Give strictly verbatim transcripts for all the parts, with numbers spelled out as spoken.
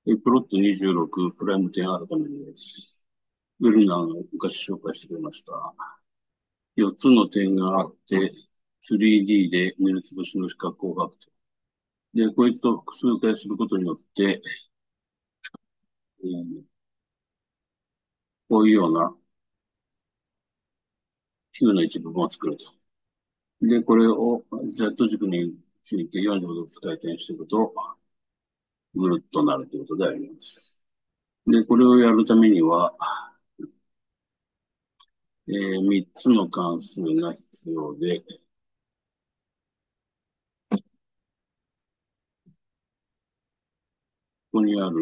えプロットにじゅうろく、プライム点改めです。ウェルナーが昔紹介してくれました。よっつの点があって、スリーディー で塗りつぶしの四角を描くと。で、こいつを複数回することによって、えーこういうような球の一部分を作ると。で、これを Z 軸についてよんじゅうごど回転していくと、ぐるっとなるということであります。で、これをやるためには、えー、みっつの関数が必要で、ここにある、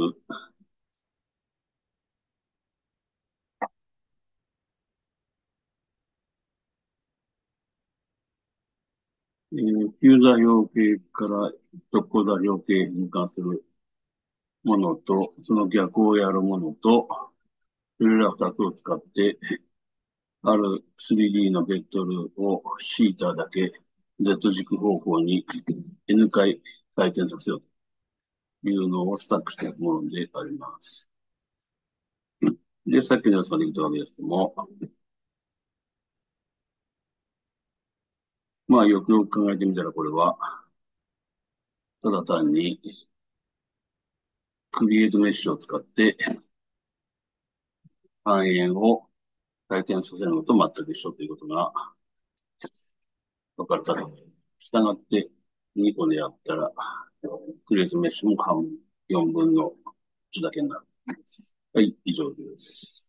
えー、球座標形から直行座標形に関するものと、その逆をやるものと、それらふたつを使って、ある スリーディー のベクトルをシータだけ Z 軸方向に N 回回転させようというのをスタックしていくものであります。で、さっきのやつができたわけですけども、まあよくよく考えてみたらこれは、ただ単にクリエイトメッシュを使って半円を回転させるのと全く一緒ということが分かるかと思います。したがって、にこでやったら、クリエイトメッシュも半よんぶんのいちだけになる。はい、以上です。